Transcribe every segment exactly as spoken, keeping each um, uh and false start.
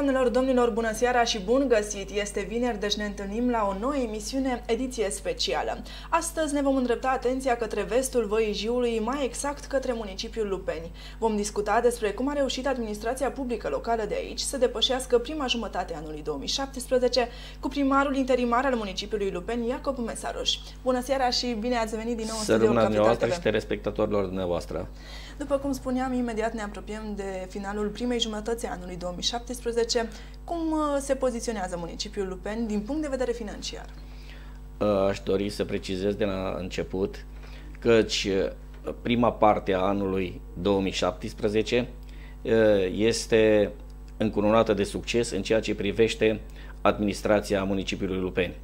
Doamnelor, domnilor, bună seara și bun găsit! Este vineri, deci ne întâlnim la o nouă emisiune, ediție specială. Astăzi ne vom îndrepta atenția către vestul Văii Jiului, mai exact către municipiul Lupeni. Vom discuta despre cum a reușit administrația publică locală de aici să depășească prima jumătate a anului două mii șaptesprezece cu primarul interimar al municipiului Lupeni, Iacob Mesaroș. Bună seara și bine ați venit din nou în studio Capital T V. Și telespectatorilor dumneavoastră. După cum spuneam, imediat ne apropiem de finalul primei jumătăți a anului două mii șaptesprezece. Cum se poziționează municipiul Lupeni din punct de vedere financiar? Aș dori să precizez de la început căci prima parte a anului două mii șaptesprezece este încununată de succes în ceea ce privește administrația municipiului Lupeni.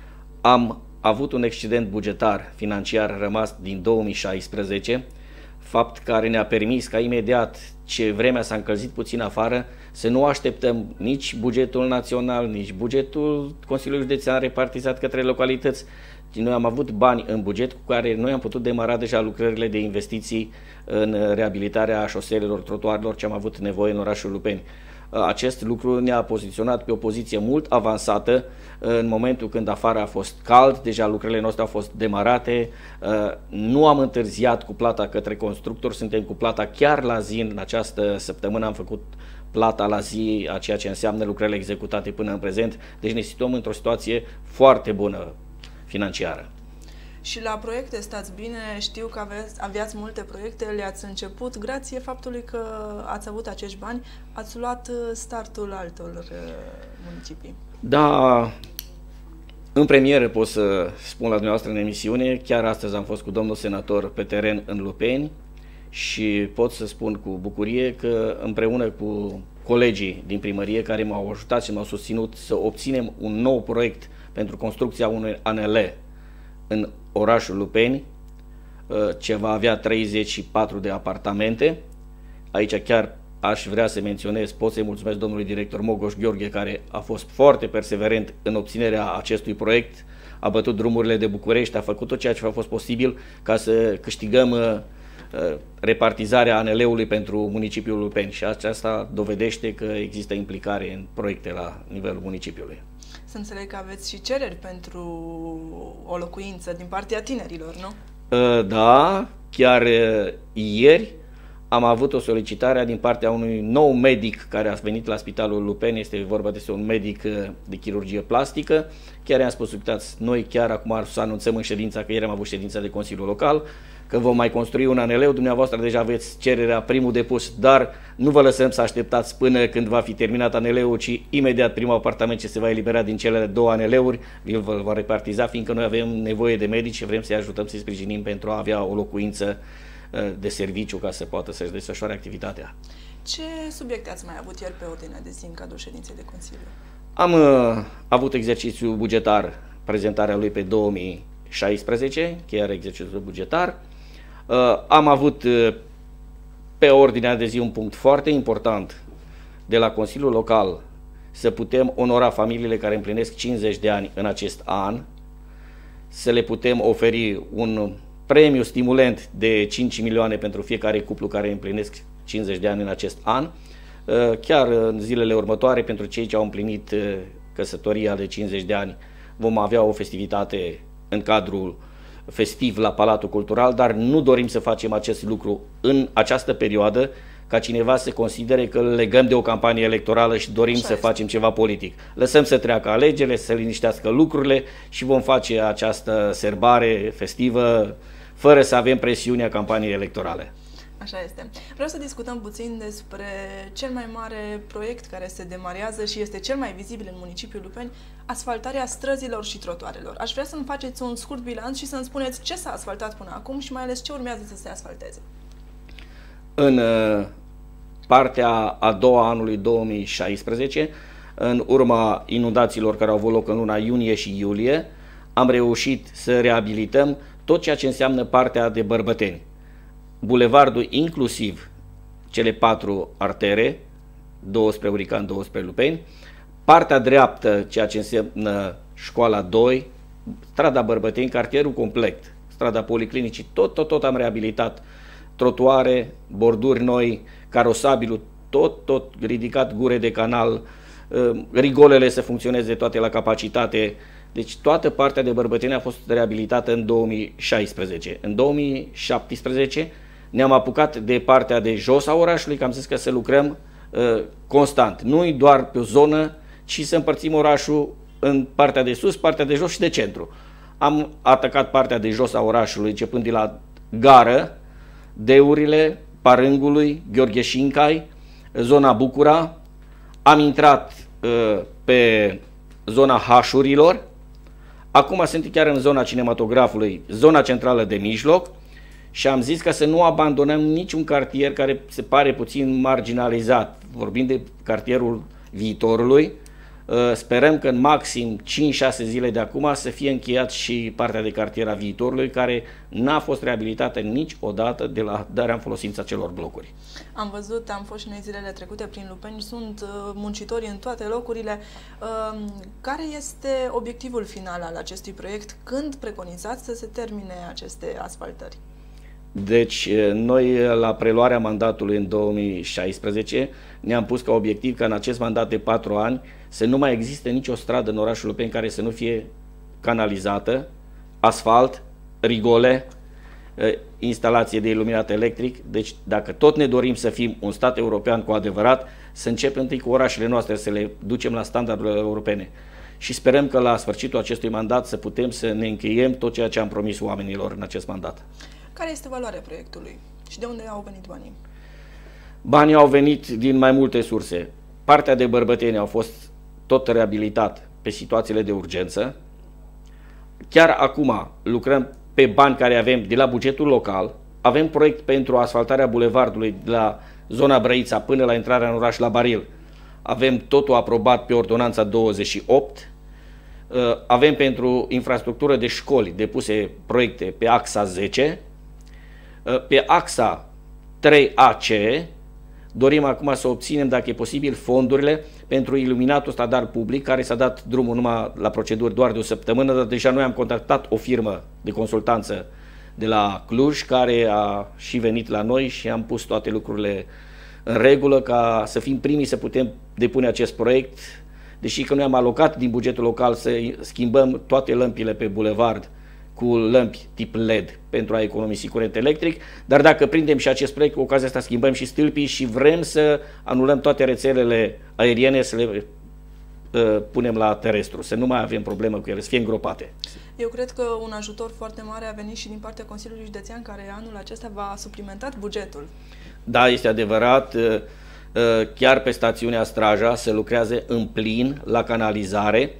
Am avut un excedent bugetar financiar rămas din două mii șaisprezece, fapt care ne-a permis ca imediat ce vremea s-a încălzit puțin afară să nu așteptăm nici bugetul național, nici bugetul Consiliului Județean repartizat către localități. Noi am avut bani în buget cu care noi am putut demara deja lucrările de investiții în reabilitarea șoselelor, trotuarelor ce am avut nevoie în orașul Lupeni. Acest lucru ne-a poziționat pe o poziție mult avansată în momentul când afară a fost cald, deja lucrările noastre au fost demarate, nu am întârziat cu plata către constructor, suntem cu plata chiar la zi. În această săptămână am făcut plata la zi a ceea ce înseamnă lucrările executate până în prezent, deci ne situăm într-o situație foarte bună financiară. Și la proiecte stați bine, știu că aveți, aveați multe proiecte, le-ați început, grație faptului că ați avut acești bani, ați luat startul altor municipii. Da, în premieră pot să spun la dumneavoastră în emisiune, chiar astăzi am fost cu domnul senator pe teren în Lupeni și pot să spun cu bucurie că împreună cu colegii din primărie care m-au ajutat și m-au susținut să obținem un nou proiect pentru construcția unui A N L în orașul Lupeni, ce va avea treizeci și patru de apartamente. Aici chiar aș vrea să menționez, pot să-i mulțumesc domnului director Mogoș Gheorghe, care a fost foarte perseverent în obținerea acestui proiect, a bătut drumurile de București, a făcut tot ceea ce a fost posibil ca să câștigăm repartizarea A N L-ului pentru municipiul Lupeni și aceasta dovedește că există implicare în proiecte la nivelul municipiului. Să înțeleg că aveți și cereri pentru o locuință din partea tinerilor, nu? Da, chiar ieri am avut o solicitare din partea unui nou medic care a venit la Spitalul Lupeni, este vorba despre un medic de chirurgie plastică. Chiar i-am spus, uitați, noi chiar acum să anunțăm în ședința, că ieri am avut ședința de Consiliul Local, că vom mai construi un A N L, dumneavoastră deja aveți cererea primul depus, dar nu vă lăsăm să așteptați până când va fi terminat A N L-ul, ci imediat primul apartament ce se va elibera din cele două A N L-uri, îl va repartiza, fiindcă noi avem nevoie de medici și vrem să-i ajutăm, să-i sprijinim pentru a avea o locuință de serviciu ca să poată să-și desfășoare activitatea. Ce subiecte ați mai avut ieri pe ordinea de zi în cadrul ședinței de Consiliu? Am uh, avut exercițiul bugetar, prezentarea lui pe două mii șaisprezece, chiar exercițiul bugetar. Uh, am avut uh, pe ordinea de zi un punct foarte important de la Consiliul Local, să putem onora familiile care împlinesc cincizeci de ani în acest an, să le putem oferi un premiu stimulent de cinci milioane pentru fiecare cuplu care împlinesc cincizeci de ani în acest an. Chiar în zilele următoare, pentru cei ce au împlinit căsătoria de cincizeci de ani, vom avea o festivitate în cadrul festiv la Palatul Cultural, dar nu dorim să facem acest lucru în această perioadă, ca cineva să considere că îl legăm de o campanie electorală și dorim Așa să este. facem ceva politic. Lăsăm să treacă alegerile, să se liniștească lucrurile și vom face această serbare festivă fără să avem presiunea campaniei electorale. Așa este. Vreau să discutăm puțin despre cel mai mare proiect care se demarează și este cel mai vizibil în municipiul Lupeni, asfaltarea străzilor și trotuarelor. Aș vrea să-mi faceți un scurt bilanț și să-mi spuneți ce s-a asfaltat până acum și mai ales ce urmează să se asfalteze. În partea a doua anului două mii șaisprezece, în urma inundațiilor care au avut loc în luna iunie și iulie, am reușit să reabilităm tot ceea ce înseamnă partea de Bărbăteni. Bulevardul, inclusiv cele patru artere, două spre Urican, două spre Lupeni, partea dreaptă, ceea ce înseamnă școala doi, strada Bărbăteni, cartierul complet, strada Policlinicii, tot, tot, tot am reabilitat. Trotuare, borduri noi, carosabilul, tot, tot ridicat, gure de canal, rigolele să funcționeze toate la capacitate. Deci toată partea de bărbătenie a fost reabilitată în două mii șaisprezece. În două mii șaptesprezece ne-am apucat de partea de jos a orașului, că am zis că să lucrăm uh, constant. Nu doar pe o zonă, ci să împărțim orașul în partea de sus, partea de jos și de centru. Am atacat partea de jos a orașului, începând de la gară, Deurile, Parângului, Gheorghe Șincai, zona Bucura. Am intrat uh, pe zona Hașurilor. Acum sunt chiar în zona cinematografului, zona centrală de mijloc, și am zis că să nu abandonăm niciun cartier care se pare puțin marginalizat. Vorbim de cartierul Viitorului. Sperăm că în maxim cinci șase zile de acum să fie încheiat și partea de cartier a Viitorului, care n-a fost reabilitată niciodată de la darea în folosința celor blocuri. Am văzut, am fost și noi zilele trecute prin Lupeni, sunt muncitori în toate locurile. Care este obiectivul final al acestui proiect? Când preconizați să se termine aceste asfaltări? Deci, noi la preluarea mandatului în două mii șaisprezece ne-am pus ca obiectiv ca în acest mandat de patru ani să nu mai existe nicio stradă în orașul Lupeni care să nu fie canalizată, asfalt, rigole, instalație de iluminat electric. Deci, dacă tot ne dorim să fim un stat european cu adevărat, să începem întâi cu orașele noastre, să le ducem la standardele europene. Și sperăm că la sfârșitul acestui mandat să putem să ne încheiem tot ceea ce am promis oamenilor în acest mandat. Care este valoarea proiectului și de unde au venit banii? Banii au venit din mai multe surse. Partea de bărbătenie au fost tot reabilitat pe situațiile de urgență. Chiar acum lucrăm pe bani care avem de la bugetul local. Avem proiect pentru asfaltarea bulevardului de la zona Brăița până la intrarea în oraș la Baril. Avem totul aprobat pe ordonanța douăzeci și opt. Avem pentru infrastructură de școli depuse proiecte pe axa zece. Pe axa trei A C dorim acum să obținem, dacă e posibil, fondurile pentru iluminatul stradal public, care s-a dat drumul numai la proceduri doar de o săptămână, dar deja noi am contactat o firmă de consultanță de la Cluj, care a și venit la noi și am pus toate lucrurile în regulă ca să fim primii să putem depune acest proiect, deși că noi am alocat din bugetul local să schimbăm toate lămpile pe bulevard cu lămpi tip L E D pentru a economisi curent electric, dar dacă prindem și acest proiect, cu ocazia asta schimbăm și stâlpii și vrem să anulăm toate rețelele aeriene, să le uh, punem la terestru, să nu mai avem problemă cu ele, să fie îngropate. Eu cred că un ajutor foarte mare a venit și din partea Consiliului Județean, care anul acesta va suplimentat bugetul. Da, este adevărat. Chiar pe stațiunea Straja se lucrează în plin la canalizare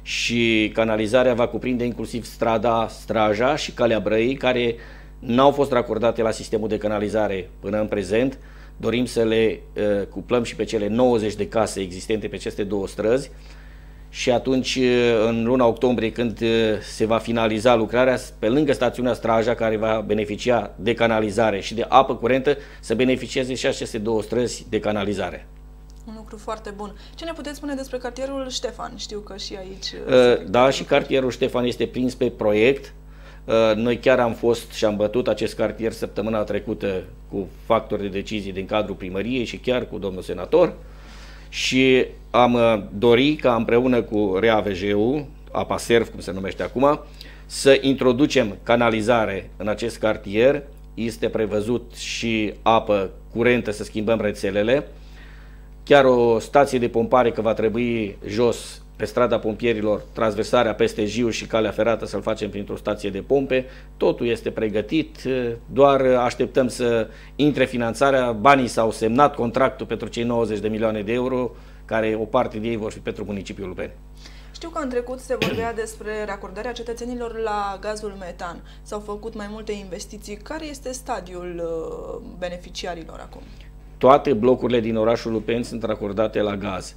și canalizarea va cuprinde inclusiv strada Straja și Calea Brăii, care n-au fost racordate la sistemul de canalizare până în prezent. Dorim să le cuplăm și pe cele nouăzeci de case existente pe aceste două străzi. Și atunci, în luna octombrie, când se va finaliza lucrarea, pe lângă stațiunea Straja, care va beneficia de canalizare și de apă curentă, să beneficieze și aceste două străzi de canalizare. Un lucru foarte bun. Ce ne puteți spune despre cartierul Ștefan? Știu că și aici... Da, și cartierul Ștefan este prins pe proiect. Noi chiar am fost și am bătut acest cartier săptămâna trecută cu factori de decizie din cadrul primăriei și chiar cu domnul senator. Și am dorit ca împreună cu R A V J-ul, Apa Serv, cum se numește acum, să introducem canalizare în acest cartier. Este prevăzut și apă curentă, să schimbăm rețelele. Chiar o stație de pompare, că va trebui jos pe strada Pompierilor, transversarea peste Jiu și calea ferată să-l facem printr-o stație de pompe. Totul este pregătit, doar așteptăm să intre finanțarea. Banii s-au semnat, contractul pentru cei nouăzeci de milioane de euro, care o parte de ei vor fi pentru municipiul Lupeni. Știu că în trecut se vorbea despre racordarea cetățenilor la gazul metan. S-au făcut mai multe investiții. Care este stadiul beneficiarilor acum? Toate blocurile din orașul Lupeni sunt racordate la gaz.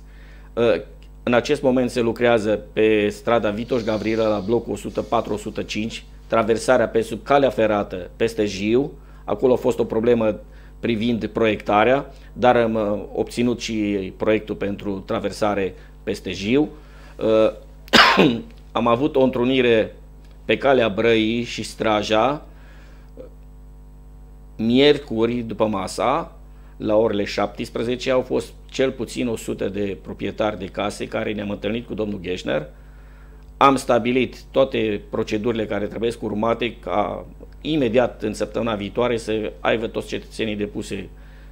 În acest moment se lucrează pe strada Vitoș Gavrila la blocul o sută patru o sută cinci, traversarea pe sub calea ferată peste Jiu. Acolo a fost o problemă privind proiectarea, dar am obținut și proiectul pentru traversare peste Jiu. Am avut o întrunire pe calea Brăii și Straja miercuri după masa, la orele șaptesprezece au fost cel puțin o sută de proprietari de case care ne-am întâlnit cu domnul Gheșner. Am stabilit toate procedurile care trebuie urmate ca imediat în săptămâna viitoare să aibă toți cetățenii depuse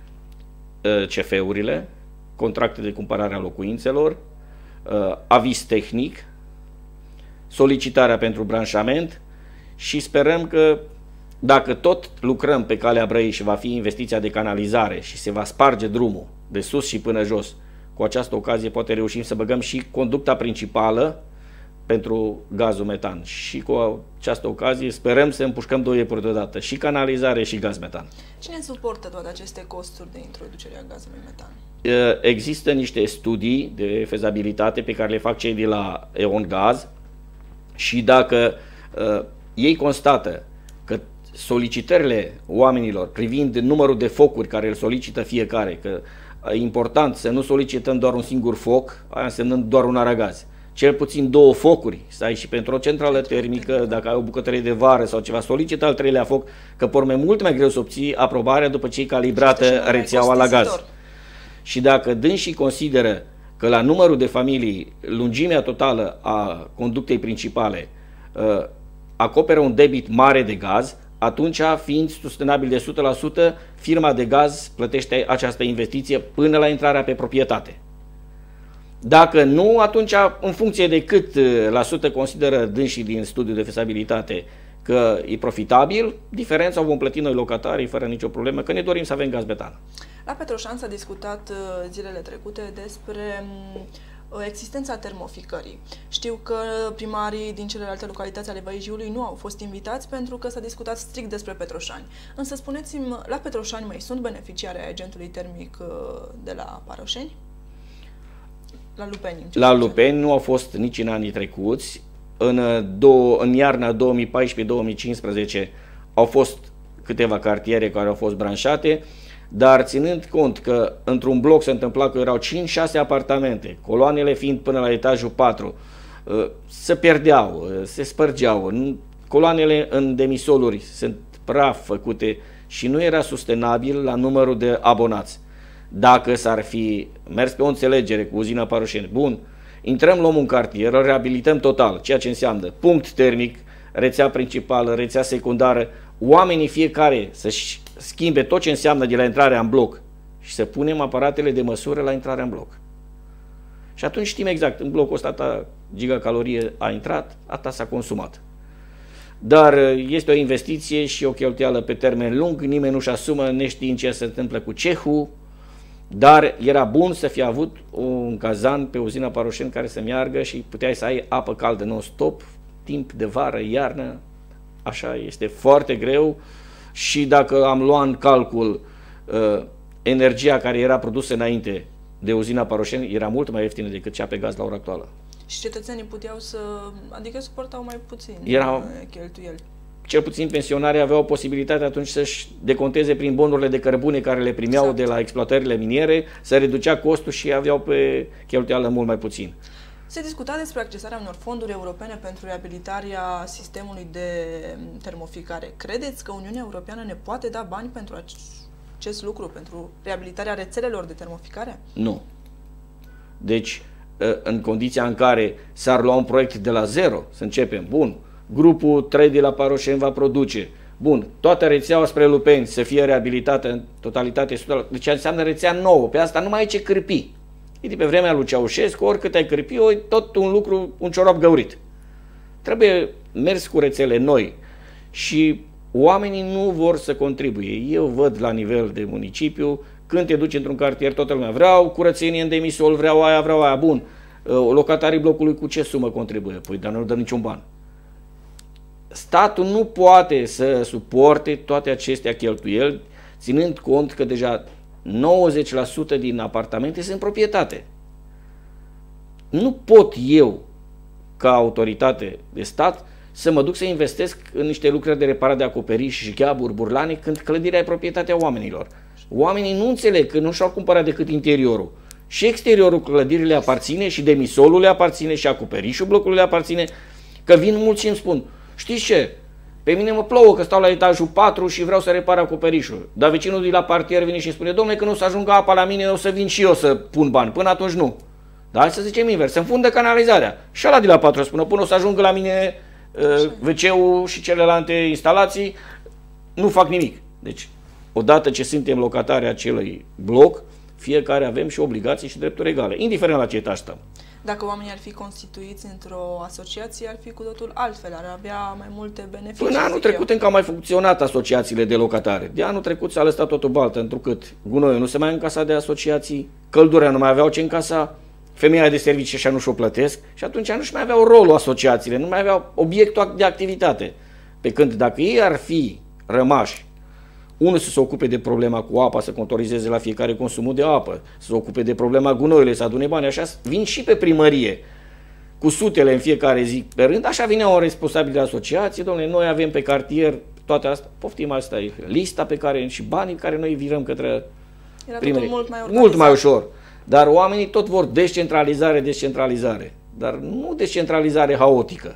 C F-urile, contracte de cumpărare a locuințelor, aviz tehnic, solicitarea pentru branșament și sperăm că dacă tot lucrăm pe calea Brăii și va fi investiția de canalizare și se va sparge drumul de sus și până jos, cu această ocazie poate reușim să băgăm și conducta principală pentru gazul metan. Și cu această ocazie sperăm să împușcăm două iepuri deodată, și canalizare și gaz metan. Cine suportă toate aceste costuri de introducere a gazului metan? Există niște studii de fezabilitate pe care le fac cei de la E.ON Gaz și dacă uh, ei constată că solicitările oamenilor privind numărul de focuri care îl solicită fiecare, că e important să nu solicităm doar un singur foc, aia însemnând doar un aragaz, cel puțin două focuri, să ai și pentru o centrală termică, dacă ai o bucătărie de vară sau ceva, solicită al treilea foc, că porme mult mai greu să obții aprobarea după ce e calibrată rețeaua la gaz. Și dacă dânsii consideră că la numărul de familii, lungimea totală a conductei principale uh, acoperă un debit mare de gaz, atunci, fiind sustenabil de o sută la sută, firma de gaz plătește această investiție până la intrarea pe proprietate. Dacă nu, atunci, în funcție de cât la sută consideră dânsii din studiul de fezabilitate că e profitabil, diferența o vom plăti noi locatarii fără nicio problemă, că ne dorim să avem gaz metan. La Petroșani s-a discutat zilele trecute despre existența termoficării. Știu că primarii din celelalte localități ale Băii Jiului nu au fost invitați pentru că s-a discutat strict despre Petroșani. Însă spuneți-mi, la Petroșani mai sunt beneficiari ai agentului termic de la Paroșeni? La Lupeni. La Lupeni nu au fost nici în anii trecuți. În, două, în iarna două mii paisprezece două mii cincisprezece au fost câteva cartiere care au fost branșate, dar ținând cont că într-un bloc se întâmpla că erau cinci șase apartamente, coloanele fiind până la etajul patru, se pierdeau, se spărgeau, coloanele în demisoluri sunt praf făcute și nu era sustenabil la numărul de abonați. Dacă s-ar fi mers pe o înțelegere cu uzina Paroșeni, bun, intrăm, luăm un cartier, îl reabilităm total, ceea ce înseamnă punct termic, rețea principală, rețea secundară, oamenii fiecare să-și schimbe tot ce înseamnă de la intrarea în bloc și să punem aparatele de măsură la intrarea în bloc. Și atunci știm exact, în blocul ăsta atâta gigacalorie a intrat, atâta s-a consumat. Dar este o investiție și o cheltuială pe termen lung, nimeni nu-și asumă neștiind ce se întâmplă cu cehul, dar era bun să fie avut un cazan pe uzina Paroșeni care să meargă și puteai să ai apă caldă non-stop, timp de vară, iarnă, așa este foarte greu. Și dacă am luat în calcul uh, energia care era produsă înainte de uzina Paroșeni, era mult mai ieftină decât cea pe gaz la ora actuală. Și cetățenii puteau să, adică suportau mai puțin era, cheltuieli. Cel puțin pensionarii aveau posibilitatea atunci să-și deconteze prin bonurile de cărbune care le primeau exact. de la exploatările miniere, să reducea costul și aveau pe cheltuială mult mai puțin. Se discuta despre accesarea unor fonduri europene pentru reabilitarea sistemului de termoficare. Credeți că Uniunea Europeană ne poate da bani pentru acest lucru, pentru reabilitarea rețelelor de termoficare? Nu. Deci, în condiția în care s-ar lua un proiect de la zero, să începem, bun, grupul trei de la Paroșeni va produce, bun, toată rețeaua spre Lupeni să fie reabilitată în totalitate, deci înseamnă rețea nouă, pe asta nu mai ai ce cârpi. E de pe vremea lui Ceaușescu, oricât ai cârpi, e tot un lucru, un ciorap găurit. Trebuie mers cu rețele noi și oamenii nu vor să contribuie. Eu văd la nivel de municipiu, când te duci într-un cartier, toată lumea vreau curățenie în demisol, vreau aia, vreau aia, bun. Locatarii blocului cu ce sumă contribuie? Păi, dar nu dă niciun ban. Statul nu poate să suporte toate acestea cheltuieli, ținând cont că deja nouăzeci la sută din apartamente sunt proprietate. Nu pot eu, ca autoritate de stat, să mă duc să investesc în niște lucrări de reparat de acoperiș și gheaburi, burlane, când clădirea e proprietatea oamenilor. Oamenii nu înțeleg că nu și-au cumpărat decât interiorul. Și exteriorul clădirii le aparține, și demisolul le aparține, și acoperișul blocului le aparține, că vin mulți și îmi spun, știți ce? Pe mine mă plouă că stau la etajul patru și vreau să repar acoperișul. Dar vecinul de la parter vine și spune, domnule, când o să ajungă apa la mine, o să vin și eu să pun bani. Până atunci nu. Dar hai să zicem invers, să înfundă canalizarea. Și ăla de la patru spune, până o să ajungă la mine uh, ve ce-ul și celelalte instalații, nu fac nimic. Deci, odată ce suntem locatari acelui bloc, fiecare avem și obligații și drepturi egale, indiferent la ce etaj stăm. Dacă oamenii ar fi constituiți într-o asociație, ar fi cu totul altfel, ar avea mai multe beneficii. Până anul trecut încă au mai funcționat asociațiile de locatare. De anul trecut s-a lăsat totul baltă, întrucât gunoiul nu se mai încasa de asociații, căldura nu mai aveau ce încasa, femeia de servicii așa nu și-o plătesc și atunci nu-și mai aveau rolul asociațiile, nu mai aveau obiectul de activitate. Pe când dacă ei ar fi rămași, unul să se ocupe de problema cu apa, să contorizeze la fiecare consumul de apă, să se ocupe de problema gunoiului, să adune bani, așa vin și pe primărie, cu sutele în fiecare zi pe rând, așa vine o responsabil de asociație, domnule, noi avem pe cartier toate astea, poftim asta, e lista pe care și banii pe care noi virăm către Era primărie. Mult mai, mult mai ușor. Dar oamenii tot vor descentralizare, descentralizare, dar nu descentralizare haotică.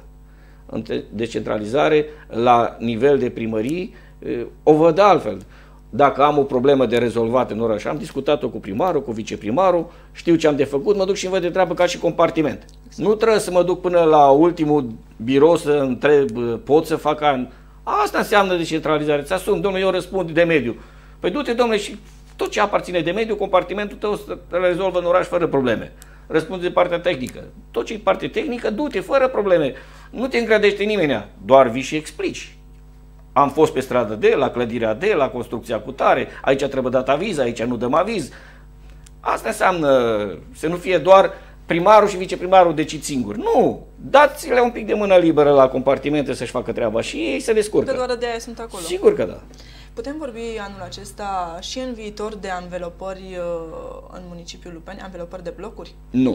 Descentralizare la nivel de primării, o văd altfel. Dacă am o problemă de rezolvat în oraș, am discutat-o cu primarul, cu viceprimarul, știu ce am de făcut, mă duc și îmi văd de treabă ca și compartiment. Exact. Nu trebuie să mă duc până la ultimul birou să întreb, pot să fac an. Asta înseamnă descentralizare. Ți asum, domnule, eu răspund de mediu. Păi du-te, domnule, și tot ce aparține de mediu, compartimentul tău să rezolvă în oraș fără probleme. Răspunde de partea tehnică. Tot ce e parte tehnică, du-te fără probleme. Nu te încredește nimeni, doar vii și explici. Am fost pe stradă de, la clădirea de, la construcția cu tare, aici trebuie dat aviz, aici nu dăm aviz. Asta înseamnă să nu fie doar primarul și viceprimarul decid singuri. Nu! Dați-le un pic de mână liberă la compartimente să-și facă treaba și ei se descurcă. Că doar de aia sunt acolo. Sigur că da. Putem vorbi anul acesta și în viitor de anvelopări în municipiul Lupeni, anvelopări de blocuri? Nu.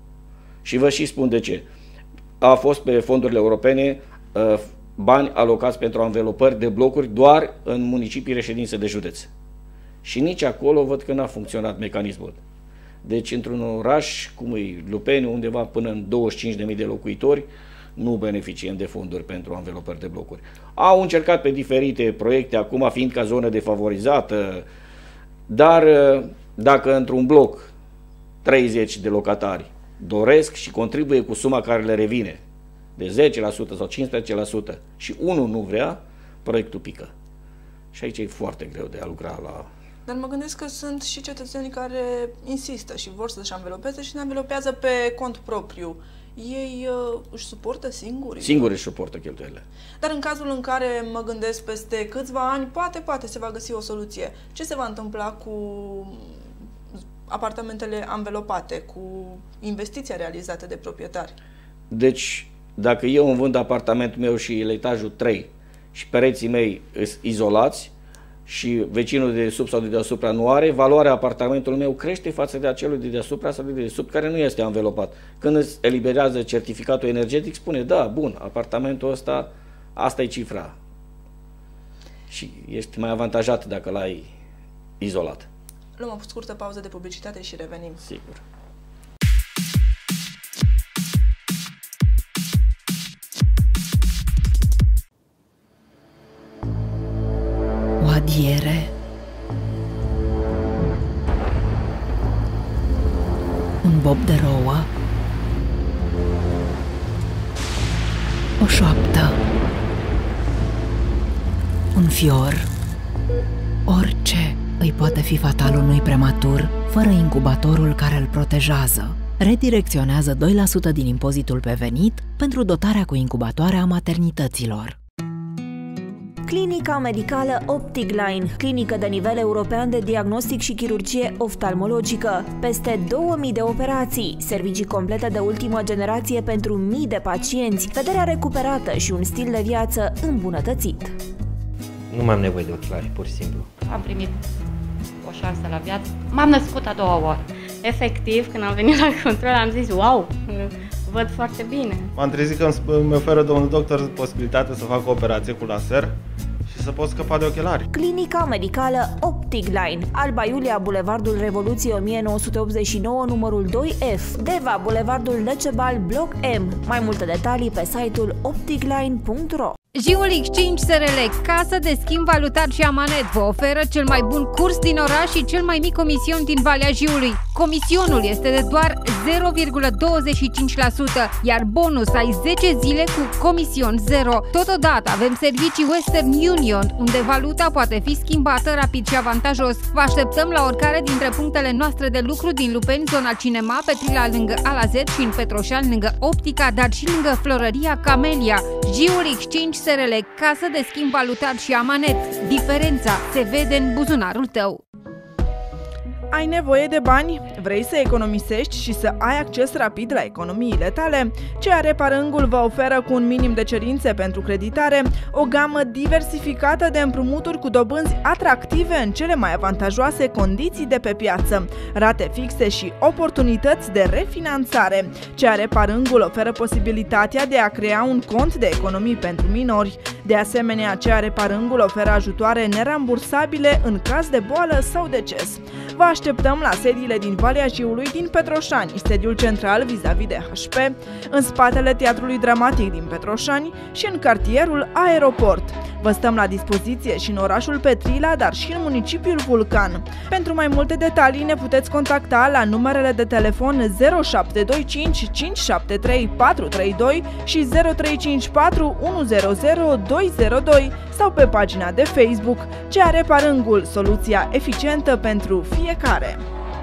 Și vă și spun de ce. A fost pe fondurile europene bani alocați pentru anvelopări de blocuri doar în municipii reședințe de județ. Și nici acolo văd că n-a funcționat mecanismul. Deci într-un oraș cum e Lupeni, undeva până în douăzeci și cinci de mii de locuitori, nu beneficiem de fonduri pentru anvelopări de blocuri. Au încercat pe diferite proiecte, acum fiind ca zonă defavorizată, dar dacă într-un bloc treizeci de locatari doresc și contribuie cu suma care le revine, de zece la sută sau cincisprezece la sută și unul nu vrea, proiectul pică. Și aici e foarte greu de a lucra la... Dar mă gândesc că sunt și cetățenii care insistă și vor să-și anvelopeze și ne anvelopează pe cont propriu. Ei uh, își suportă singuri? Singuri își suportă cheltuielile. Dar în cazul în care mă gândesc peste câțiva ani, poate, poate se va găsi o soluție. Ce se va întâmpla cu apartamentele anvelopate, cu investiția realizată de proprietari? Deci, dacă eu îmi vând apartamentul meu și la etajul trei și pereții mei sunt izolați și vecinul de sub sau de deasupra nu are, valoarea apartamentului meu crește față de acelui de deasupra sau de dedesubt care nu este anvelopat. Când îți eliberează certificatul energetic, spune, da, bun, apartamentul ăsta, asta e cifra. Și ești mai avantajat dacă l-ai izolat. Luăm o scurtă pauză de publicitate și revenim. Sigur. O adiere, un bob de rouă, o șoaptă, un fior, orice îi poate fi fatal unui prematur fără incubatorul care îl protejează. Redirecționează doi la sută din impozitul pe venit pentru dotarea cu incubatoare a maternităților. Clinica Medicală Optigline, clinică de nivel european de diagnostic și chirurgie oftalmologică. Peste două mii de operații, servicii complete de ultimă generație pentru mii de pacienți, vederea recuperată și un stil de viață îmbunătățit. Nu mai am nevoie de ochelari, pur și simplu. Am primit o șansă la viață. M-am născut a doua oară. Efectiv, când am venit la control, am zis, wow, văd foarte bine. M-am trezit că îmi oferă domnul doctor posibilitatea să fac o operație cu laser și să pot scăpa de ochelari. Clinica Medicală Optigline, Alba Iulia, Bulevardul Revoluției o mie nouă sute optzeci și nouă, numărul doi F, Deva, Bulevardul Decebal, bloc M. Mai multe detalii pe site-ul optigline punct ro. Jiul X cinci S R L, casă de schimb valutar și amanet, vă oferă cel mai bun curs din oraș și cel mai mic comision din Valea Jiului. Comisionul este de doar zero virgulă douăzeci și cinci la sută, iar bonus ai zece zile cu comision zero. Totodată avem servicii Western Union, unde valuta poate fi schimbată rapid și avantajos. Vă așteptăm la oricare dintre punctele noastre de lucru din Lupeni, zona Cinema, Petrila lângă Alazet și în Petroșani lângă Optica, dar și lângă Florăria Camelia. Jiul X cinci S R L, casă de schimb valutar și amanet. Diferența se vede în buzunarul tău. Ai nevoie de bani? Vrei să economisești și să ai acces rapid la economiile tale? C R Parângul vă oferă cu un minim de cerințe pentru creditare o gamă diversificată de împrumuturi cu dobânzi atractive în cele mai avantajoase condiții de pe piață, rate fixe și oportunități de refinanțare. C R Parângul oferă posibilitatea de a crea un cont de economii pentru minori. De asemenea, C R Parângul oferă ajutoare nerambursabile în caz de boală sau deces. Vă așteptăm la sediile din Valea Jiului din Petroșani, sediul central vis-a-vis de H P, în spatele Teatrului Dramatic din Petroșani și în cartierul Aeroport. Vă stăm la dispoziție și în orașul Petrila, dar și în municipiul Vulcan. Pentru mai multe detalii ne puteți contacta la numerele de telefon zero șapte doi cinci cinci șapte trei patru trei doi și zero trei cinci patru unu zero zero doi zero doi sau pe pagina de Facebook C R Parângul, soluția eficientă pentru fiecare.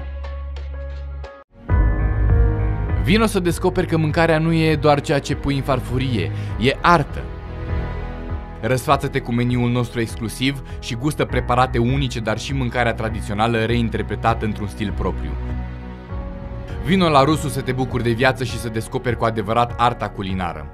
Vino să descoperi că mâncarea nu e doar ceea ce pui în farfurie, e artă. Răsfață-te cu meniul nostru exclusiv și gustă preparate unice, dar și mâncarea tradițională reinterpretată într-un stil propriu. Vino la Rusu să te bucuri de viață și să descoperi cu adevărat arta culinară.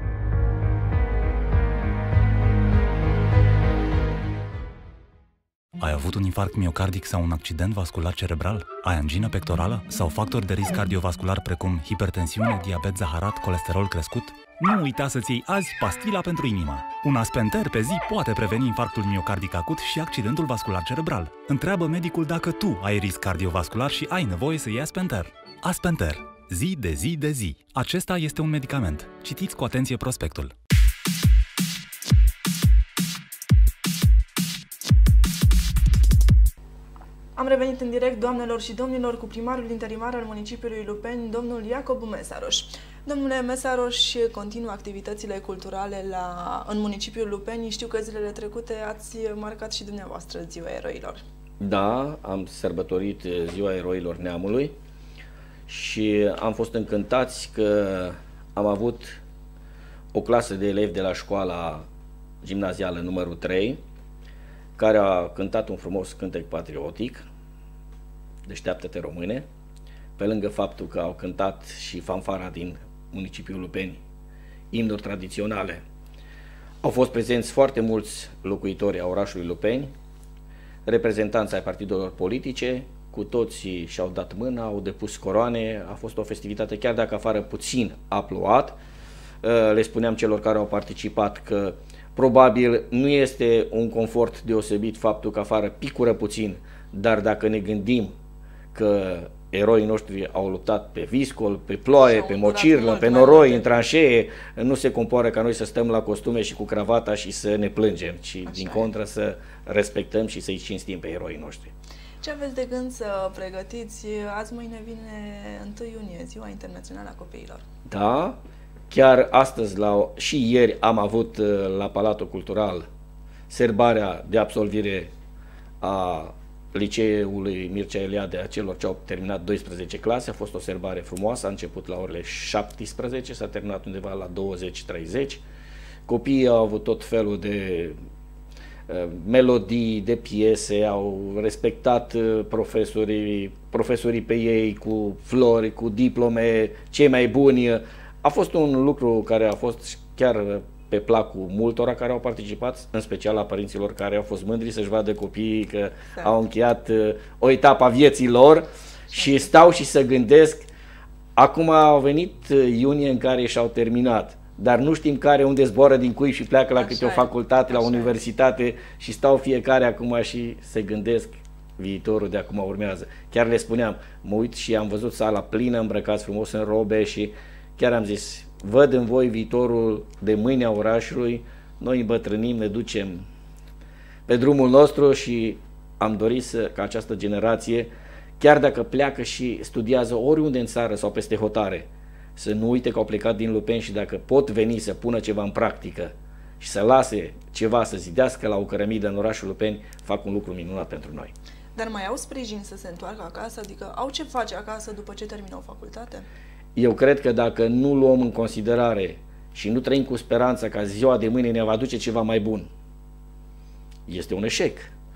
Ai avut un infarct miocardic sau un accident vascular cerebral? Ai angină pectorală sau factori de risc cardiovascular precum hipertensiune, diabet zaharat, colesterol crescut? Nu uita să-ți iei azi pastila pentru inimă. Un Aspenter pe zi poate preveni infarctul miocardic acut și accidentul vascular cerebral. Întreabă medicul dacă tu ai risc cardiovascular și ai nevoie să iei Aspenter. Aspenter. Zi de zi de zi. Acesta este un medicament. Citiți cu atenție prospectul. Am revenit în direct, doamnelor și domnilor, cu primarul interimar al municipiului Lupeni, domnul Iacob Mesaroș. Domnule Mesaroș, continuă activitățile culturale la, în municipiul Lupeni. Știu că zilele trecute ați marcat și dumneavoastră Ziua Eroilor. Da, am sărbătorit Ziua Eroilor Neamului și am fost încântați că am avut o clasă de elevi de la școala gimnazială numărul trei, care a cântat un frumos cântec patriotic, Deșteaptă-te române, pe lângă faptul că au cântat și fanfara din municipiul Lupeni, imnuri tradiționale. Au fost prezenți foarte mulți locuitori a orașului Lupeni, reprezentanți ai partidelor politice, cu toții și-au dat mâna, au depus coroane, a fost o festivitate, chiar dacă afară puțin a plouat. Le spuneam celor care au participat că probabil nu este un confort deosebit faptul că afară picură puțin, dar dacă ne gândim că eroii noștri au luptat pe viscol, pe ploaie, pe mocirlă, pe noroi, în tranșee, nu se comporă ca noi să stăm la costume și cu cravata și să ne plângem, ci Așa din contră să respectăm și să-i cinstim pe eroii noștri. Ce aveți de gând să pregătiți? Azi mâine vine întâi iunie, Ziua Internațională a Copiilor. Da, chiar astăzi la, și ieri am avut la Palatul Cultural serbarea de absolvire a liceului Mircea Eliade a celor ce au terminat douăsprezece clase. A fost o serbare frumoasă, a început la orele șaptesprezece, s-a terminat undeva la douăzeci treizeci. Copiii au avut tot felul de uh, melodii, de piese, au respectat uh, profesorii, profesorii pe ei cu flori, cu diplome, cei mai buni. A fost un lucru care a fost chiar pe placul multora care au participat, în special a părinților care au fost mândri să-și vadă copiii că exact. Au încheiat uh, o etapă a vieții lor și stau și se gândesc, acum au venit iunie în care și-au terminat, dar nu știm care unde zboară din cui și pleacă la Așa câte o facultate, la universitate și stau fiecare acum și se gândesc viitorul de acum urmează. Chiar le spuneam, mă uit și am văzut sala plină, îmbrăcați frumos în robe și chiar am zis, văd în voi viitorul de mâine a orașului, noi îmbătrânim, ne ducem pe drumul nostru și am dorit să, ca această generație, chiar dacă pleacă și studiază oriunde în țară sau peste hotare, să nu uite că au plecat din Lupeni și dacă pot veni să pună ceva în practică și să lase ceva, să zidească la o cărămidă în orașul Lupeni, fac un lucru minunat pentru noi. Dar mai au sprijin să se întoarcă acasă? Adică au ce face acasă după ce termină o facultate? Eu cred că dacă nu luăm în considerare și nu trăim cu speranța că ziua de mâine ne va aduce ceva mai bun, este un eșec.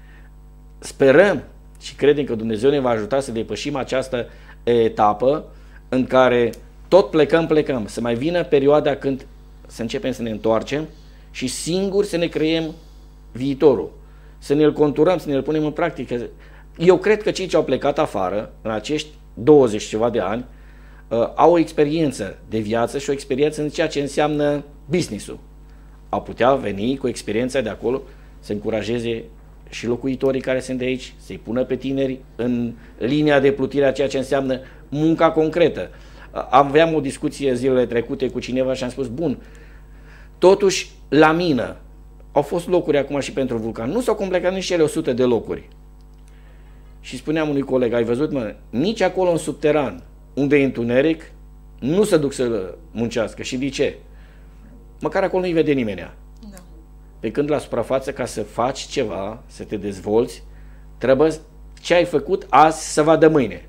Sperăm și credem că Dumnezeu ne va ajuta să depășim această etapă în care tot plecăm, plecăm, să mai vină perioada când să începem să ne întoarcem și singuri să ne creăm viitorul, să ne-l conturăm, să ne-l punem în practică. Eu cred că cei ce au plecat afară, în acești douăzeci ceva de ani, au o experiență de viață și o experiență în ceea ce înseamnă business-ul. Au putea veni cu experiența de acolo să încurajeze și locuitorii care sunt de aici, să-i pună pe tineri în linia de plutire a ceea ce înseamnă munca concretă. Aveam o discuție zilele trecute cu cineva și am spus, bun, totuși la mină au fost locuri acum și pentru Vulcan, nu s-au completat nici cele o sută de locuri. Și spuneam unui coleg, ai văzut, mă, nici acolo în subteran, unde e întuneric, nu se duc să muncească. Și de ce? Măcar acolo nu-i vede nimenea. Da. Pe când la suprafață, ca să faci ceva, să te dezvolți, trebuie ce ai făcut azi să vadă mâine.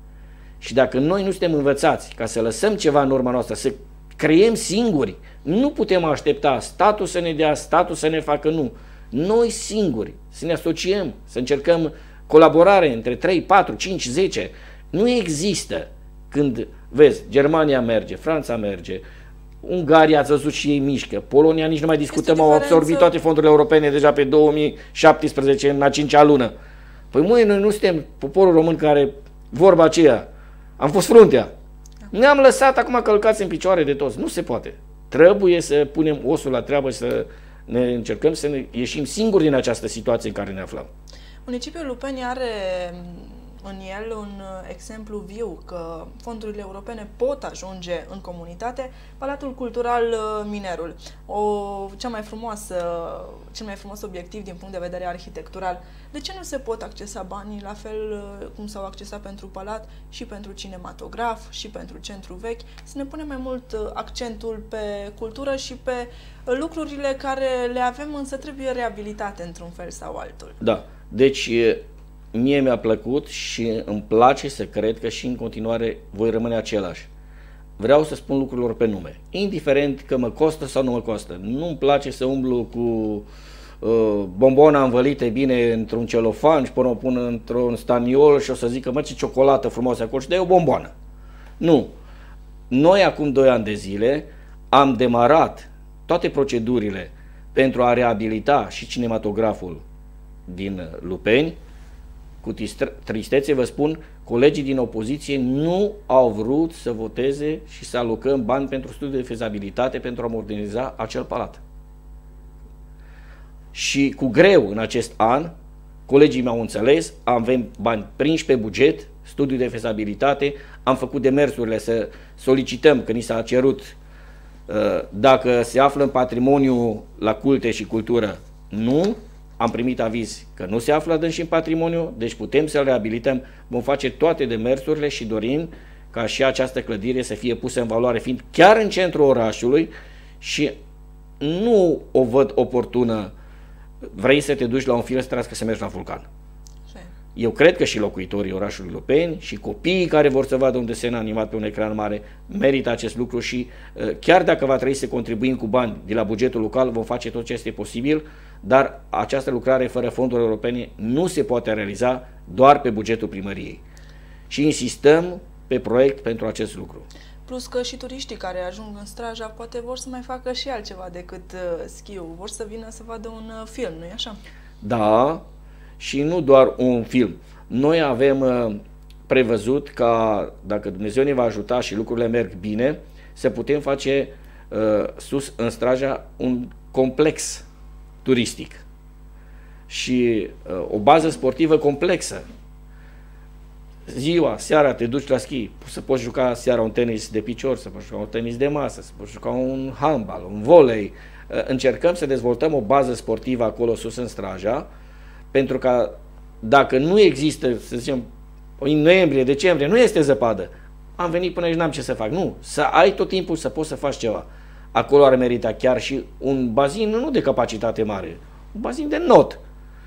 Și dacă noi nu suntem învățați ca să lăsăm ceva în urma noastră, să creăm singuri, nu putem aștepta statul să ne dea, statul să ne facă, nu. Noi singuri să ne asociem, să încercăm colaborare între trei, patru, cinci, zece. Nu există. Când vezi, Germania merge, Franța merge, Ungaria, ați văzut și ei mișcă, Polonia nici nu mai discutăm, au absorbit toate fondurile europene deja pe două mii șaptesprezece, în a cincea lună. Păi măi, noi nu suntem poporul român care, vorba aceea, am fost fruntea. Ne-am lăsat acum călcați în picioare de toți. Nu se poate. Trebuie să punem osul la treabă și să ne încercăm să ne ieșim singuri din această situație în care ne aflăm. Municipiul Lupeni are în el un exemplu viu că fondurile europene pot ajunge în comunitate, Palatul Cultural Minerul. O, cea mai frumoasă, cel mai frumos obiectiv din punct de vedere arhitectural. De ce nu se pot accesa banii la fel cum s-au accesat pentru palat și pentru cinematograf și pentru centru vechi? Să ne punem mai mult accentul pe cultură și pe lucrurile care le avem, însă trebuie reabilitate într-un fel sau altul. Da, deci mie mi-a plăcut și îmi place să cred că și în continuare voi rămâne același. Vreau să spun lucrurilor pe nume, indiferent că mă costă sau nu mă costă. Nu-mi place să umblu cu uh, bombona învălite bine într-un celofan și până o pun într-un staniol și o să zic că mă, ce ciocolată frumoasă acolo și de o bomboană. Nu. Noi acum doi ani de zile am demarat toate procedurile pentru a reabilita și cinematograful din Lupeni. Cu tristețe vă spun, colegii din opoziție nu au vrut să voteze și să alocăm bani pentru studiul de fezabilitate pentru a moderniza acel palat. Și cu greu în acest an, colegii mi-au înțeles, avem bani prinși pe buget, studiul de fezabilitate, am făcut demersurile să solicităm, că ni s-a cerut dacă se află în patrimoniu la culte și cultură, nu. Am primit aviz că nu se află adânc în patrimoniu, deci putem să-l reabilităm. Vom face toate demersurile și dorim ca și această clădire să fie pusă în valoare, fiind chiar în centrul orașului și nu o văd oportună. Vrei să te duci la un fir să trească să mergi la Vulcan. Eu cred că și locuitorii orașului Lupeni și copiii care vor să vadă un desen animat pe un ecran mare merită acest lucru și chiar dacă va trebui să contribuim cu bani de la bugetul local, vom face tot ce este posibil, dar această lucrare fără fonduri europene nu se poate realiza doar pe bugetul primăriei. Și insistăm pe proiect pentru acest lucru. Plus că și turiștii care ajung în Straja poate vor să mai facă și altceva decât uh, schiul, vor să vină să vadă un uh, film, nu-i așa? Da, și nu doar un film. Noi avem uh, prevăzut ca, dacă Dumnezeu ne va ajuta și lucrurile merg bine, să putem face uh, sus în Straja un complex turistic și uh, o bază sportivă complexă. Ziua, seara te duci la schi, să poți juca seara un tenis de picior, să poți juca un tenis de masă, să poți juca un handbal, un volei, încercăm să dezvoltăm o bază sportivă acolo sus în Straja, pentru că dacă nu există, să zicem, în noiembrie, decembrie, nu este zăpadă, am venit până aici, n-am ce să fac. Nu, să ai tot timpul să poți să faci ceva. Acolo ar merita chiar și un bazin, nu de capacitate mare, un bazin de not.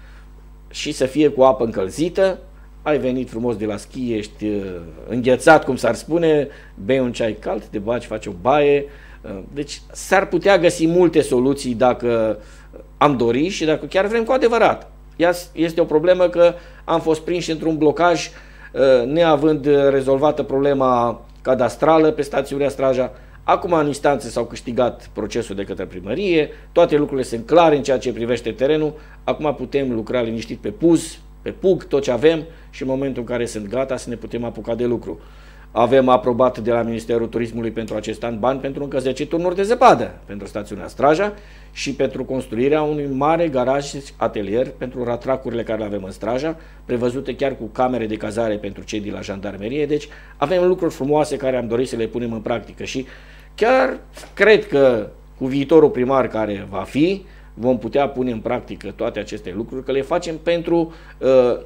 Și să fie cu apă încălzită, ai venit frumos de la schi, ești uh, înghețat, cum s-ar spune, bei un ceai cald, te bagi, faci o baie. Uh, deci s-ar putea găsi multe soluții dacă am dori și dacă chiar vrem cu adevărat. Este o problemă că am fost prinși într-un blocaj uh, neavând rezolvată problema cadastrală pe stațiunea Straja. Acum în instanțe s-au câștigat procesul de către primărie, toate lucrurile sunt clare în ceea ce privește terenul, acum putem lucra liniștit pe puz, pe pug, tot ce avem și în momentul în care sunt gata să ne putem apuca de lucru. Avem aprobat de la Ministerul Turismului pentru acest an bani pentru încă zece turnuri de zăpadă pentru stațiunea Straja și pentru construirea unui mare garaj atelier pentru ratracurile care le avem în Straja, prevăzute chiar cu camere de cazare pentru cei de la jandarmerie. Deci avem lucruri frumoase care am dorit să le punem în practică și chiar cred că cu viitorul primar care va fi, vom putea pune în practică toate aceste lucruri, că le facem pentru uh,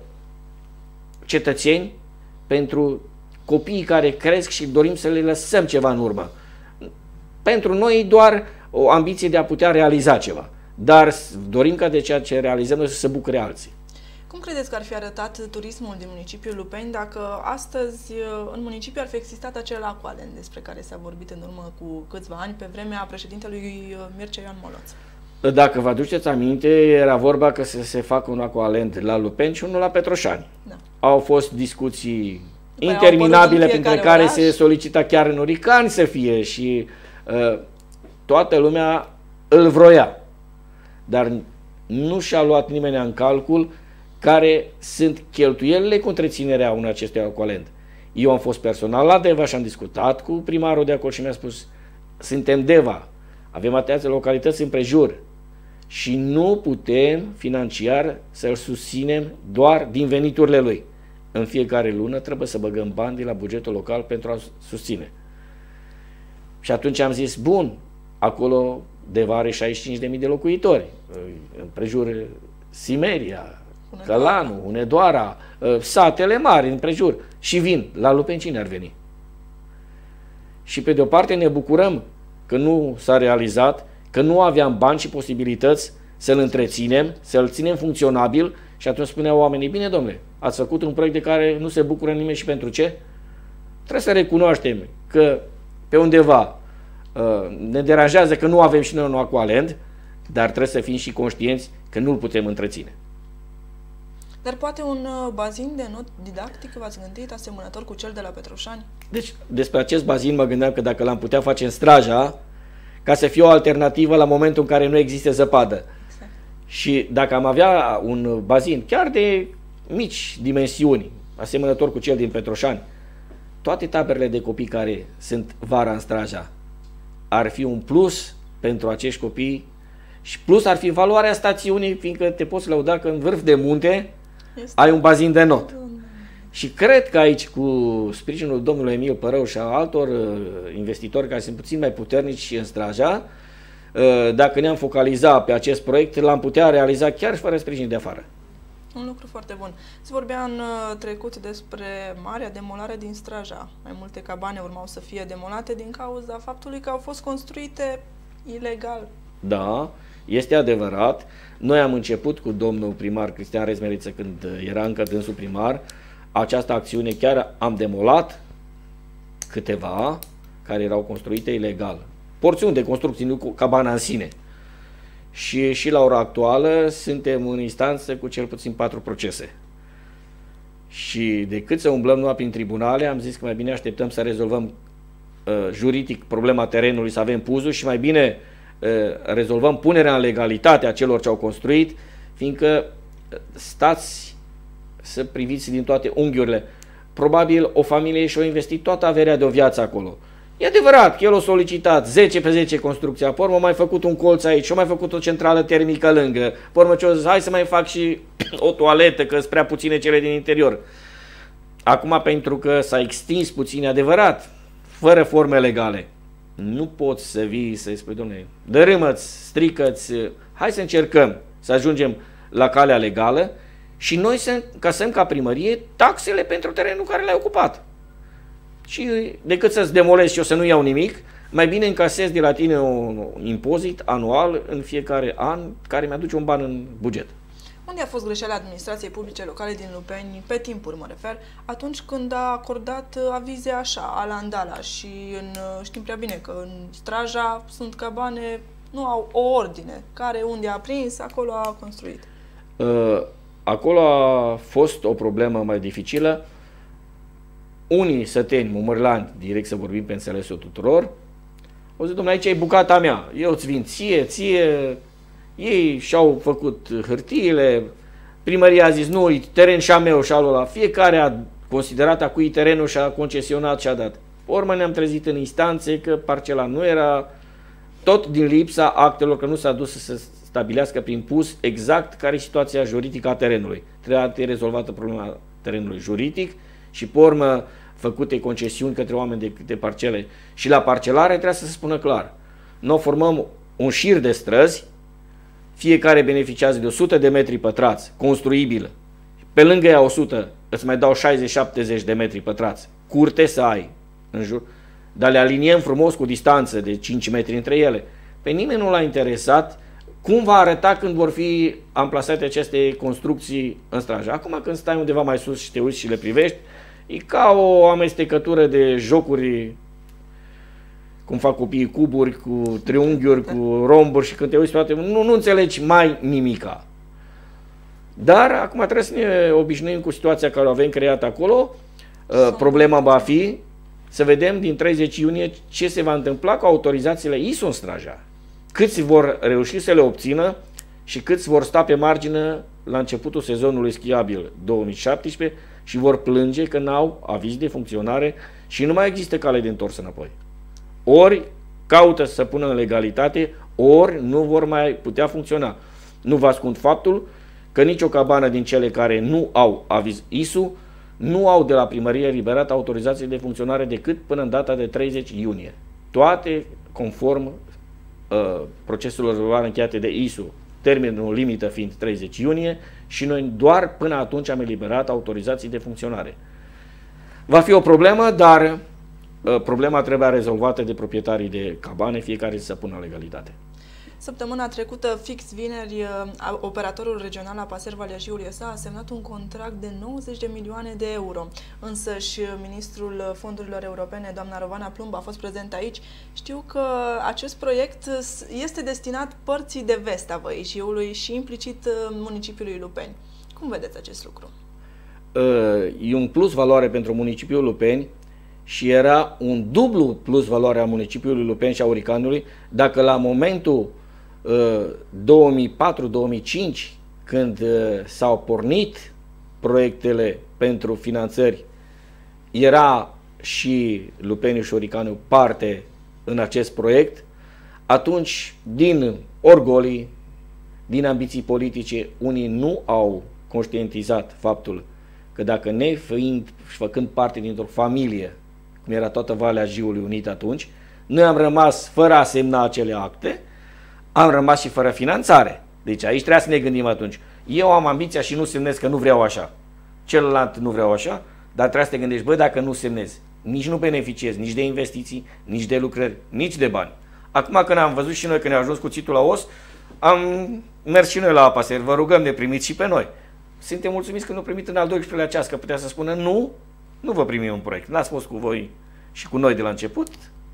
cetățeni, pentru copiii care cresc și dorim să le lăsăm ceva în urmă. Pentru noi doar o ambiție de a putea realiza ceva, dar dorim ca de ceea ce realizăm noi să se bucure alții. Cum credeți că ar fi arătat turismul din municipiul Lupeni dacă astăzi în municipiu ar fi existat acel aqualand despre care s-a vorbit în urmă cu câțiva ani pe vremea președintelui Mircea Ioan Moloț? Dacă vă aduceți aminte, era vorba că să se facă un aqualand la Lupeni și unul la Petroșani. Da. Au fost discuții după interminabile, printre care oraș se solicita chiar în Oricani să fie și uh, toată lumea îl vroia. Dar nu și-a luat nimeni în calcul care sunt cheltuielile cu întreținerea unui acestui aqualand. Eu am fost personal la Deva și am discutat cu primarul de acolo și mi-a spus: suntem Deva, avem atâtea localități împrejur și nu putem financiar să-l susținem doar din veniturile lui. În fiecare lună trebuie să băgăm bani de la bugetul local pentru a susține. Și atunci am zis, bun, acolo Deva are șaizeci și cinci de mii de locuitori, împrejur Simeria, Călanu, Hunedoara, satele mari împrejur, și vin. La Lupeni cine ar veni? Și pe de o parte ne bucurăm că nu s-a realizat, că nu aveam bani și posibilități să-l întreținem, să-l ținem funcționabil. Și atunci spuneau oamenii, bine domnule, ați făcut un proiect de care nu se bucură nimeni și pentru ce? Trebuie să recunoaștem că pe undeva uh, ne deranjează că nu avem și noi un aqualand, dar trebuie să fim și conștienți că nu-l putem întreține. Dar poate un uh, bazin de not didactic, v-ați gândit, asemănător cu cel de la Petroșani? Deci, despre acest bazin mă gândeam că dacă l-am putea face în Straja, ca să fie o alternativă la momentul în care nu există zăpadă. Și dacă am avea un bazin chiar de mici dimensiuni, asemănător cu cel din Petroșani, toate taberele de copii care sunt vara în Straja ar fi un plus pentru acești copii și plus ar fi valoarea stațiunii, fiindcă te poți lăuda că în vârf de munte este ai un bazin de not. Și cred că aici, cu sprijinul domnului Emil Părău și a altor investitori care sunt puțin mai puternici în Straja, dacă ne-am focalizat pe acest proiect, l-am putea realiza chiar fără sprijin de afară. Un lucru foarte bun. Se vorbea în trecut despre marea demolare din Straja. Mai multe cabane urmau să fie demolate din cauza faptului că au fost construite ilegal. Da, este adevărat. Noi am început cu domnul primar Cristian Rezmeriță când era încă dânsul primar. Această acțiune chiar am demolat câteva care erau construite ilegal. Porțiuni de construcții, nu cu cabana în sine. Și, și la ora actuală suntem în instanță cu cel puțin patru procese. Și decât să umblăm numai prin tribunale, am zis că mai bine așteptăm să rezolvăm uh, juridic problema terenului, să avem puzul și mai bine uh, rezolvăm punerea în legalitate a celor ce au construit, fiindcă stați să priviți din toate unghiurile. Probabil o familie și-a investit toată averea de o viață acolo. E adevărat că el a solicitat zece pe zece construcția, pe urmă mai făcut un colț aici, și-a mai făcut o centrală termică lângă, pe urmă ce-o zis, hai să mai fac și o toaletă, că sunt prea puține cele din interior. Acum, pentru că s-a extins puțin, adevărat, fără forme legale, Nu poți să vii să-i spui, dom'le, dărâmă-ți, strică-ți, hai să încercăm să ajungem la calea legală și noi să încasăm ca primărie taxele pentru terenul care l-ai ocupat. Și decât să-ți demolezi și eu să nu iau nimic, mai bine încasezi de la tine un impozit anual în fiecare an care mi-aduce un ban în buget. Unde a fost greșeala administrației publice locale din Lupeni, pe timpuri mă refer, atunci când a acordat avize așa, ala andala și în, știm prea bine că în Straja sunt cabane, nu au o ordine, care unde a prins, acolo a construit. Uh, acolo a fost o problemă mai dificilă. Unii săteni, mumărlani, direct să vorbim pe înțelesul tuturor, o zic, domnule, aici e bucata mea, eu îți vin ție, ție, ei și-au făcut hârtiile, primăria a zis, nu, teren și-a meu și-a luat la fiecare, a considerat a cui terenul și-a concesionat și-a dat. Pe urmă ne-am trezit în instanțe că parcela nu era, tot din lipsa actelor, că nu s-a dus să se stabilească prin pus exact care e situația juridică a terenului. Trebuia rezolvată problema terenului juridic și pe urmă făcute concesiuni către oameni de câte parcele. Și la parcelare trebuie să se spună clar. Noi formăm un șir de străzi, fiecare beneficiază de o sută de metri pătrați, construibil. Pe lângă ea o sută, îți mai dau șaizeci șaptezeci de metri pătrați. Curte să ai în jur, dar le aliniem frumos cu distanță de cinci metri între ele. Pe nimeni nu l-a interesat cum va arăta când vor fi amplasate aceste construcții în Straja. Acum când stai undeva mai sus și te uiți și le privești, e ca o amestecătură de jocuri, cum fac copiii, cuburi, cu triunghiuri, cu romburi și când te uiți toate, nu, nu înțelegi mai nimica. Dar acum trebuie să ne obișnuim cu situația care o avem creată acolo. Uh, problema va fi să vedem din treizeci iunie ce se va întâmpla cu autorizațiile I S O în Straja. Câți vor reuși să le obțină și câți vor sta pe margine la începutul sezonului schiabil două mii șaptesprezece și vor plânge că n-au aviz de funcționare și nu mai există cale de întors înapoi. Ori caută să pună în legalitate, ori nu vor mai putea funcționa. Nu vă ascund faptul că nicio cabană din cele care nu au aviz I S U nu au de la primărie eliberat autorizații de funcționare decât până în data de treizeci iunie. Toate conform uh, proceselor verbale încheiate de I S U, termenul limită fiind treizeci iunie și noi doar până atunci am eliberat autorizații de funcționare. Va fi o problemă, dar uh, problema trebuie rezolvată de proprietarii de cabane, fiecare să pună legalitate. Săptămâna trecută, fix vineri, operatorul regional Apaser Valea Jiului S A a semnat un contract de nouăzeci de milioane de euro. Însă și ministrul fondurilor europene, doamna Rovana Plumb, a fost prezent aici. Știu că acest proiect este destinat părții de vest a Văii Jiului și implicit municipiului Lupeni. Cum vedeți acest lucru? E un plus valoare pentru municipiul Lupeni și era un dublu plus valoare a municipiului Lupeni și a Oricanului dacă la momentul două mii patru două mii cinci, când s-au pornit proiectele pentru finanțări, era și Lupeniu și Oricanu parte în acest proiect, atunci, din orgolii, din ambiții politice, unii nu au conștientizat faptul că dacă ne fiind și făcând parte dintr-o familie, cum era toată Valea Jiului unit atunci, noi am rămas fără a semna acele acte, am rămas și fără finanțare. Deci aici trebuia să ne gândim atunci. Eu am ambiția și nu semnez că nu vreau așa. Celălalt nu vreau așa, dar trebuie să te gândești, bă, dacă nu semnezi, nici nu beneficiezi, nici de investiții, nici de lucrări, nici de bani. Acum când am văzut și noi că ne-a ajuns cuțitul la os, am mers și noi la Apaser, vă rugăm de primiți și pe noi. Suntem mulțumiți că nu primit în al doisprezecelea ceas, că putea să spună nu, nu vă primim un proiect. N-ați fost cu voi și cu noi de la început,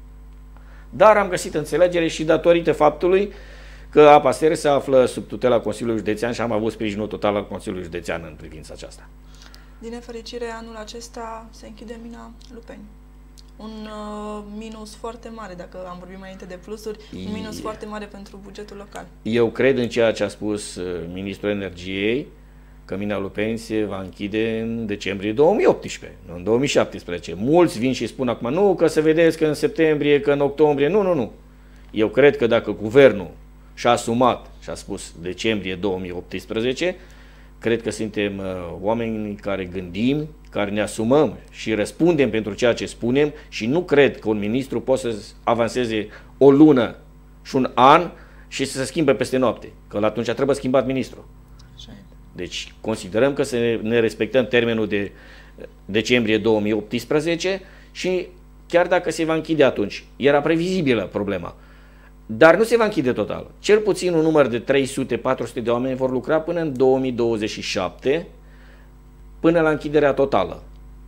dar am găsit înțelegere și datorită faptului că Apaser se află sub tutela Consiliului Județean și am avut sprijinul total al Consiliului Județean în privința aceasta. Din nefericire, anul acesta se închide mina Lupeni. Un uh, minus foarte mare, dacă am vorbit mai înainte de plusuri, un minus e... foarte mare pentru bugetul local. Eu cred în ceea ce a spus uh, Ministrul Energiei, că mina Lupeni se va închide în decembrie două mii optsprezece, nu în două mii șaptesprezece. Mulți vin și spun acum, nu, că să vedeți că în septembrie, că în octombrie, nu, nu, nu. Eu cred că dacă guvernul și-a asumat și a spus decembrie două mii optsprezece, cred că suntem uh, oameni care gândim, care ne asumăm și răspundem pentru ceea ce spunem și nu cred că un ministru poate să avanseze o lună și un an și să se schimbe peste noapte, că atunci trebuie schimbat ministrul. Deci considerăm că să ne respectăm termenul de decembrie două mii optsprezece și chiar dacă se va închide atunci, era previzibilă problema, dar nu se va închide total. Cel puțin un număr de trei sute patru sute de oameni vor lucra până în două mii douăzeci și șapte, până la închiderea totală.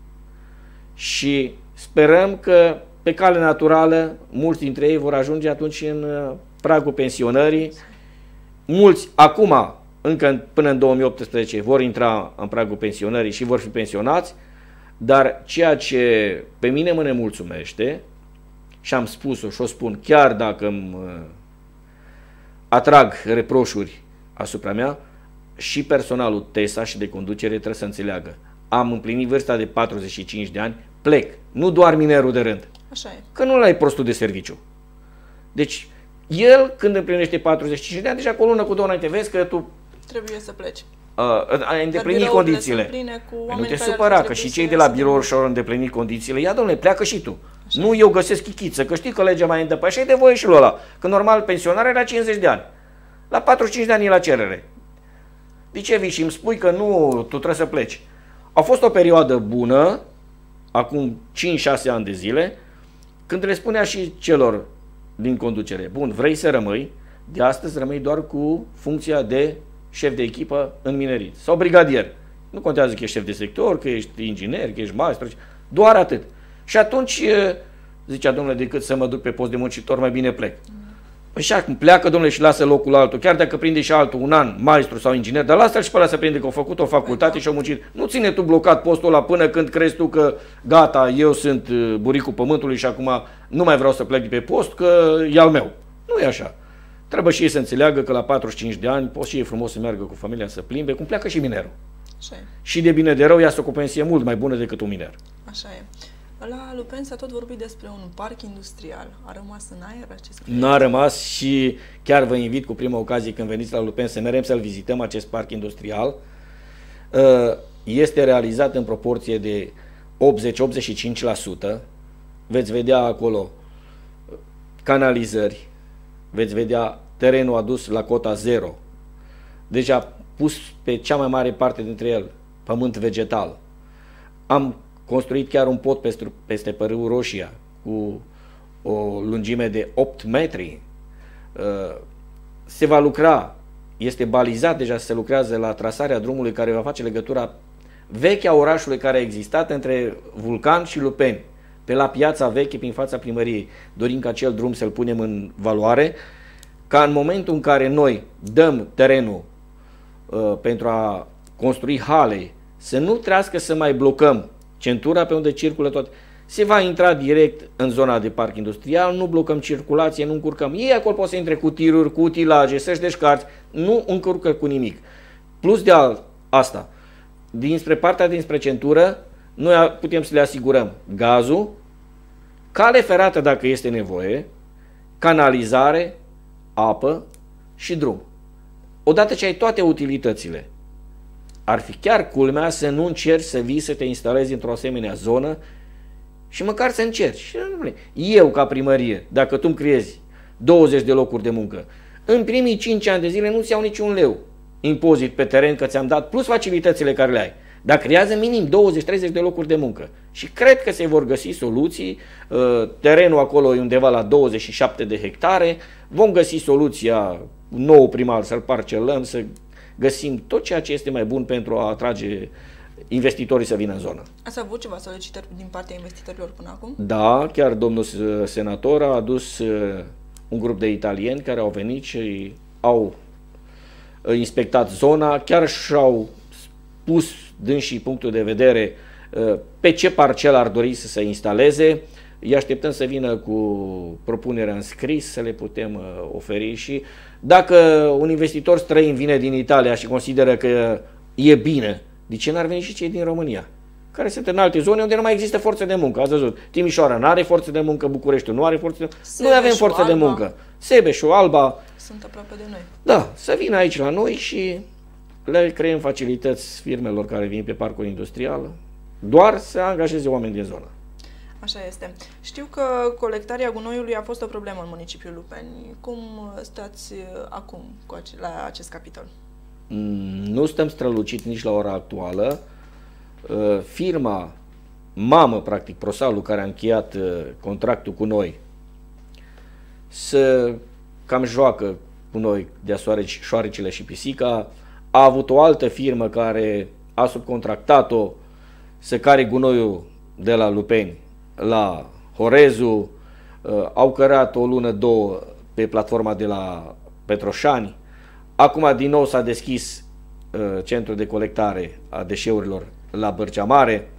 Și sperăm că pe cale naturală mulți dintre ei vor ajunge atunci în pragul pensionării. Mulți acum, încă până în două mii optsprezece, vor intra în pragul pensionării și vor fi pensionați, dar ceea ce pe mine mă nemulțumește, și am spus-o și o spun chiar dacă îmi atrag reproșuri asupra mea, și personalul T E S A și de conducere trebuie să înțeleagă. Am împlinit vârsta de patruzeci și cinci de ani, plec, nu doar minerul de rând. Așa e. Că nu l-ai prostul de serviciu. Deci, el când împlinește patruzeci și cinci de ani, deja cu o lună, cu două înainte, vezi că tu trebuie să pleci. Uh, ai îndeplinit condițiile. Nu te supăra, că și cei de la birou și-au îndeplinit condițiile. Ia, domnule, pleacă și tu. Așa. Nu eu găsesc chichiță, că știi că legea mai îndepășește de voie și lui ăla. Că normal pensionarea era cincizeci de ani. La patruzeci și cinci de ani e la cerere. De ce vii și îmi spui că nu, tu trebuie să pleci? A fost o perioadă bună, acum cinci șase ani de zile, când le spunea și celor din conducere, bun, vrei să rămâi, de astăzi rămâi doar cu funcția de șef de echipă în minerit sau brigadier. Nu contează că ești șef de sector, că ești inginer, că ești maestru, doar atât. Și atunci zicea, domnule, decât să mă duc pe post de muncitor, mai bine plec. Păi și acum pleacă, domnule, și lasă locul altul, chiar dacă prinde și altul un an, maestru sau inginer, dar lasă-l și pe ăla să prinde că a făcut o facultate și a muncit. Nu ține tu blocat postul ăla până când crezi tu că gata, eu sunt buricul pământului și acum nu mai vreau să plec de pe post, că e al meu. Nu e așa. Trebuie și ei să înțeleagă că la patruzeci și cinci de ani poți și ei frumos să meargă cu familia să plimbe, cum pleacă și minerul. Așa e. Și de bine de rău iasă cu o pensie mult mai bună decât un miner. Așa e. La Lupen s-a tot vorbit despre un parc industrial. A rămas în aer acest proiect? N-a rămas și chiar vă invit cu prima ocazie când veniți la Lupen să merem să-l vizităm, acest parc industrial. Este realizat în proporție de optzeci la optzeci și cinci la sută. Veți vedea acolo canalizări, veți vedea terenul adus la cota zero. Deci a pus pe cea mai mare parte dintre el pământ vegetal. Am construit chiar un pod peste, peste Părâul Roșia cu o lungime de opt metri. Se va lucra, este balizat deja, se lucrează la trasarea drumului care va face legătura vechea orașului care a existat între Vulcan și Lupeni, pe la piața veche, prin fața primăriei. Dorim ca acel drum să-l punem în valoare, ca în momentul în care noi dăm terenul uh, pentru a construi hale, să nu trească să mai blocăm centura pe unde circulă tot. Se va intra direct în zona de parc industrial, nu blocăm circulație, nu încurcăm. Ei acolo pot să intre cu tiruri, cu utilaje, să-și descarci, nu încurcă cu nimic. Plus de asta, dinspre partea dinspre centură, noi putem să le asigurăm gazul, cale ferată dacă este nevoie, canalizare, apă și drum. Odată ce ai toate utilitățile, ar fi chiar culmea să nu încerci să vii să te instalezi într-o asemenea zonă și măcar să încerci. Eu, ca primărie, dacă tu îmi creezi douăzeci de locuri de muncă, în primii cinci ani de zile nu-ți iau niciun leu impozit pe teren că ți-am dat, plus facilitățile care le ai. Dar creează minim douăzeci treizeci de locuri de muncă. Și cred că se vor găsi soluții. Terenul acolo e undeva la douăzeci și șapte de hectare. Vom găsi soluția, nou primar, să-l parcelăm, să găsim tot ceea ce este mai bun pentru a atrage investitorii să vină în zonă. Ați avut ceva solicitări din partea investitorilor până acum? Da, chiar domnul senator a adus un grup de italieni care au venit și au inspectat zona, chiar și-au pus dânsii punctul de vedere pe ce parcel ar dori să se instaleze. Îi așteptăm să vină cu propunerea în scris, să le putem oferi și dacă un investitor străin vine din Italia și consideră că e bine, de ce n-ar veni și cei din România? Care sunt în alte zone unde nu mai există forță de muncă. Ați văzut, Timișoara nu are forță de muncă, Bucureștiul nu are forță de muncă. Noi avem forță de muncă. Sebeșul, Alba. Sunt aproape de noi. Da, să vină aici la noi și le creăm facilități firmelor care vin pe parcul industrial, doar să angajeze oameni din zonă. Așa este. Știu că colectarea gunoiului a fost o problemă în municipiul Lupeni. Cum stați acum cu ace la acest capitol? Nu stăm strălucit nici la ora actuală. Firma mamă, practic, Prosalul, care a încheiat contractul cu noi, să cam joacă cu noi de șoarecile și pisica, a avut o altă firmă care a subcontractat-o să care gunoiul de la Lupeni la Horezu, au cărat o lună, două pe platforma de la Petroșani. Acum din nou s-a deschis centrul de colectare a deșeurilor la Bărcea Mare.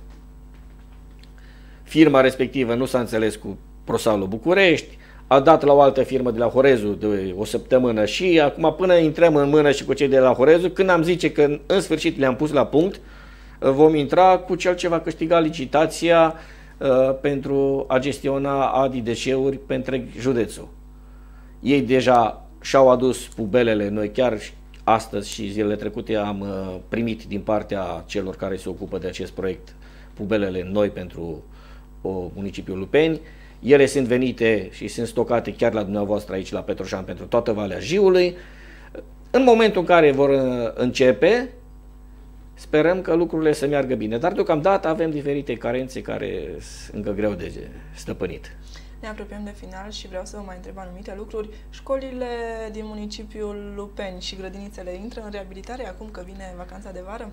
Firma respectivă nu s-a înțeles cu Prosalul București, a dat la o altă firmă de la Horezu de o săptămână și acum până intrăm în mână și cu cei de la Horezu, când am zice că în sfârșit le-am pus la punct, vom intra cu cel ce va câștiga licitația uh, pentru a gestiona Adi Deșeuri pe întreg județul. Ei deja și-au adus pubelele, noi chiar astăzi și zilele trecute am uh, primit din partea celor care se ocupă de acest proiect pubelele noi pentru uh, municipiul Lupeni. Ele sunt venite și sunt stocate chiar la dumneavoastră aici la Petroșani pentru toată Valea Jiului. În momentul în care vor începe, sperăm că lucrurile să meargă bine, dar deocamdată avem diferite carențe care sunt încă greu de stăpânit. Ne apropiem de final și vreau să vă mai întreb anumite lucruri. Școlile din municipiul Lupeni și grădinițele intră în reabilitare acum că vine vacanța de vară?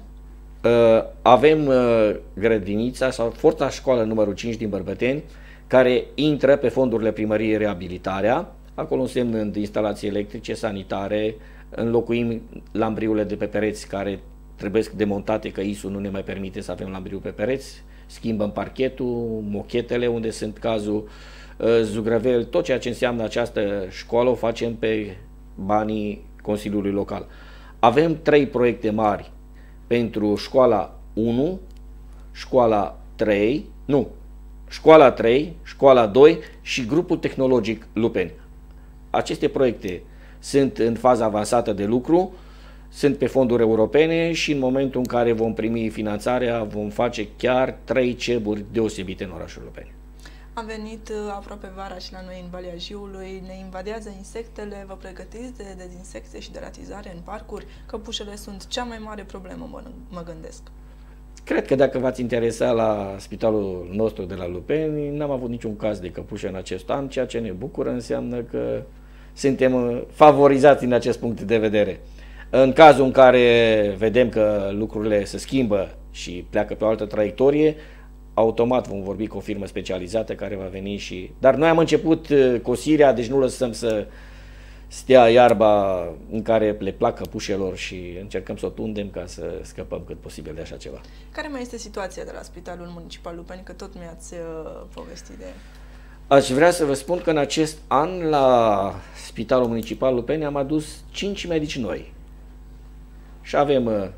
Avem grădinița sau Forța Școală numărul cinci din Bărbăteni, care intră pe fondurile primăriei reabilitarea. Acolo însemnând instalații electrice, sanitare, înlocuim lambriurile de pe pereți care trebuie demontate, că I S U nu ne mai permite să avem lambriu pe pereți, schimbăm parchetul, mochetele unde sunt cazul, zugrăvel, tot ceea ce înseamnă această școală o facem pe banii Consiliului Local. Avem trei proiecte mari pentru școala unu, școala trei, nu, școala trei, școala doi și grupul tehnologic Lupeni. Aceste proiecte sunt în faza avansată de lucru, sunt pe fonduri europene și în momentul în care vom primi finanțarea vom face chiar trei ceburi deosebite în orașul Lupeni. Am venit aproape vara și la noi în Valea Jiului, ne invadează insectele, vă pregătiți de dezinsecție și de ratizare în parcuri? Căpușele sunt cea mai mare problemă, mă, mă gândesc. Cred că dacă v-ați interesa la spitalul nostru de la Lupeni, n-am avut niciun caz de căpușă în acest an, ceea ce ne bucură, înseamnă că suntem favorizați din acest punct de vedere. În cazul în care vedem că lucrurile se schimbă și pleacă pe o altă traiectorie, automat vom vorbi cu o firmă specializată care va veni și... Dar noi am început cosirea, deci nu lăsăm să stea iarba în care le plac căpușelor și încercăm să o tundem ca să scăpăm cât posibil de așa ceva. Care mai este situația de la Spitalul Municipal Lupeni, că tot mi-ați uh, povestit de... Aș vrea să vă spun că în acest an la Spitalul Municipal Lupeni am adus cinci medici noi. Și avem uh,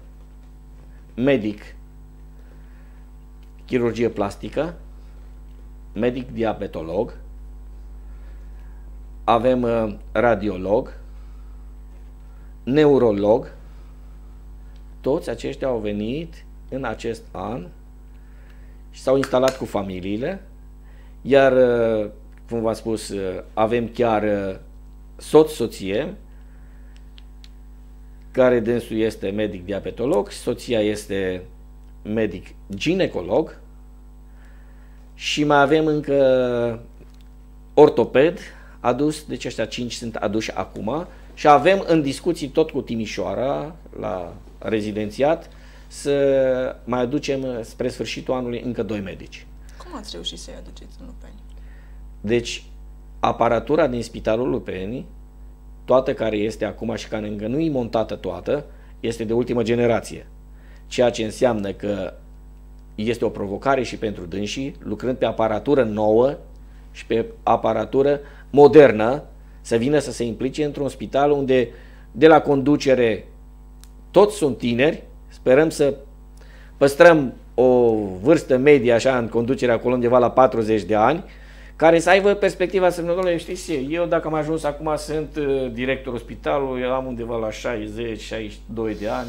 medic chirurgie plastică, medic diabetolog, avem uh, radiolog, neurolog. Toți aceștia au venit în acest an și s-au instalat cu familiile, iar, uh, cum v-am spus, uh, avem chiar uh, soț-soție, care dânsul este medic diabetolog, soția este medic ginecolog și mai avem încă ortoped adus, deci ăștia cinci sunt aduși acum și avem în discuții tot cu Timișoara la rezidențiat să mai aducem spre sfârșitul anului încă doi medici. Cum ați reușit să-i aduceți în Lupeni? Deci aparatura din Spitalul Lupeni, toată care este acum și care încă nu e montată toată, este de ultimă generație. Ceea ce înseamnă că este o provocare și pentru dânsii, lucrând pe aparatură nouă și pe aparatură modernă, să vină să se implice într-un spital unde de la conducere toți sunt tineri, sperăm să păstrăm o vârstă medie așa în conducere acolo undeva la patruzeci de ani, care să aibă perspectiva să domnule, știți, eu dacă am ajuns acum sunt directorul spitalului, eu am undeva la șaizeci șaizeci și doi de ani,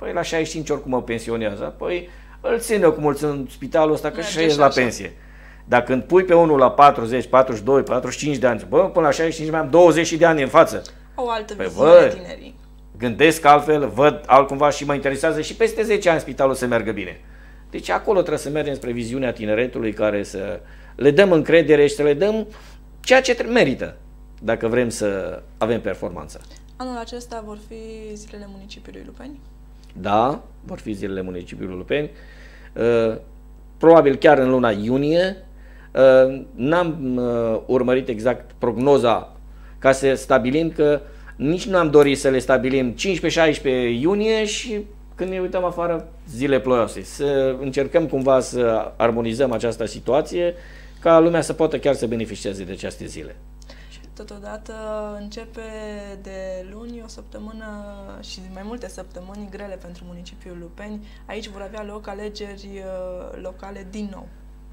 Păi la șaizeci și cinci oricum mă pensionează. Păi îl ține cum îl țin spitalul ăsta, că și la pensie. Dar când pui pe unul la patruzeci, patruzeci și doi, patruzeci și cinci de ani, bă, până la șaizeci și cinci mai am douăzeci de ani în față. O altă păi, viziune bă, tinerii. Gândesc altfel, văd altcumva și mă interesează și peste zece ani spitalul să meargă bine. Deci acolo trebuie să mergem spre viziunea tineretului, care să le dăm încredere și să le dăm ceea ce merită, dacă vrem să avem performanță. Anul acesta vor fi zilele municipiului Lupeni? Da, vor fi zilele municipiului Lupeni. Uh, probabil chiar în luna iunie. Uh, n-am uh, urmărit exact prognoza ca să stabilim, că nici nu am dorit să le stabilim cincisprezece șaisprezece iunie și când ne uităm afară zile ploioase. Să încercăm cumva să armonizăm această situație ca lumea să poată chiar să beneficieze de aceste zile. Totodată începe de luni o săptămână și mai multe săptămâni grele pentru municipiul Lupeni. Aici vor avea loc alegeri locale din nou.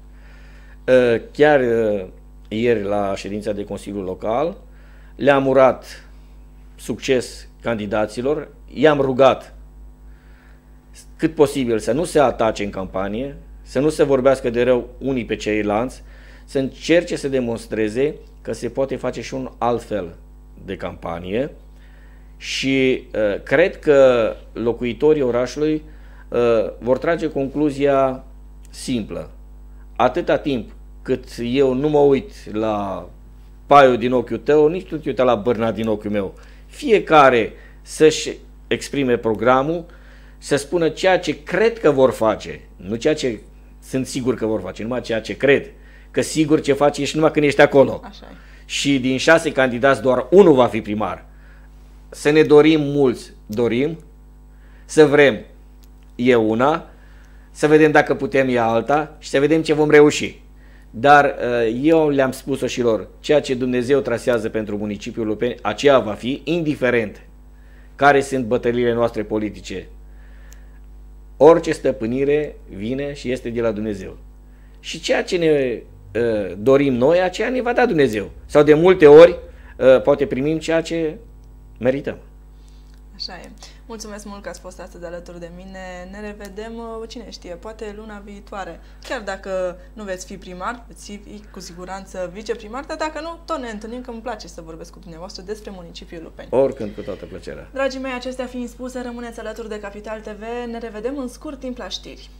Chiar ieri la ședința de Consiliu Local le-am urat succes candidaților, i-am rugat cât posibil să nu se atace în campanie, să nu se vorbească de rău unii pe ceilalți, să încerce să demonstreze că se poate face și un alt fel de campanie și uh, cred că locuitorii orașului uh, vor trage concluzia simplă. Atâta timp cât eu nu mă uit la paiul din ochiul tău, nici tu te uita la bârna din ochiul meu. Fiecare să-și exprime programul, să spună ceea ce cred că vor face, nu ceea ce sunt sigur că vor face, numai ceea ce cred. Că sigur ce faci ești numai când ești acolo. Așa e. Și din șase candidați doar unul va fi primar. Să ne dorim mulți, dorim, să vrem e una, să vedem dacă putem e alta și să vedem ce vom reuși. Dar eu le-am spus-o și lor, ceea ce Dumnezeu trasează pentru municipiul Lupeni, aceea va fi, indiferent care sunt bătăliile noastre politice. Orice stăpânire vine și este de la Dumnezeu. Și ceea ce ne uh, dorim noi, aceea ne va da Dumnezeu. Sau de multe ori uh, poate primim ceea ce merităm. Așa e. Mulțumesc mult că ați fost astăzi alături de mine. Ne revedem, cine știe, poate luna viitoare. Chiar dacă nu veți fi primar, veți fi cu siguranță viceprimar, dar dacă nu, tot ne întâlnim, că îmi place să vorbesc cu dumneavoastră despre municipiul Lupeni. Oricând, cu toată plăcerea. Dragii mei, acestea fiind spuse, rămâneți alături de Capital T V. Ne revedem în scurt timp la știri.